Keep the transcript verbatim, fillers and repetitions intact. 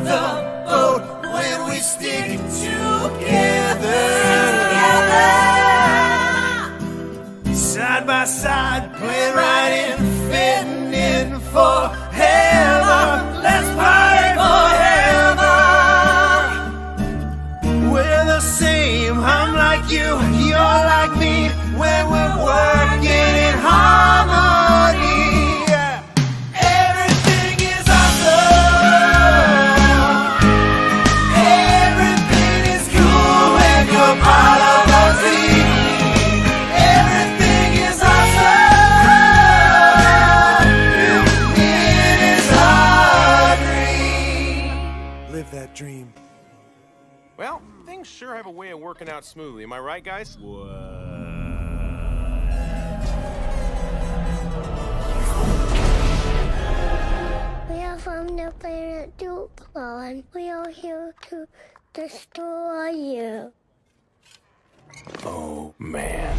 the boat when we stick together. Side by side, playing right in, fitting in forever. Let's party forever. We're the same, I'm like you, you're like me, when we're working in harmony. Everything is awesome. Everything is cool when you're part of our team. Everything is awesome. It is our dream. Live that dream. Well, things sure have a way of working out smoothly. Am I right, guys? We are from the planet Duplo, and we are here to destroy you. Oh, man.